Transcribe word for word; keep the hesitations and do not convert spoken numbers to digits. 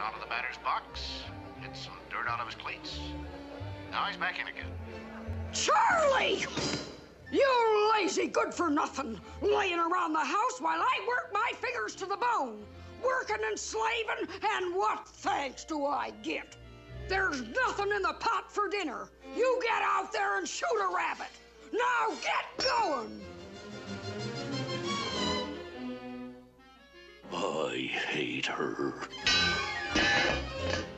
Out of the batter's box, hit some dirt out of his cleats. Now he's back in again. Charlie! You lazy good-for-nothing, laying around the house while I work my fingers to the bone. Working and slaving, and what thanks do I get? There's nothing in the pot for dinner. You get out there and shoot a rabbit. Now get going! I hate her.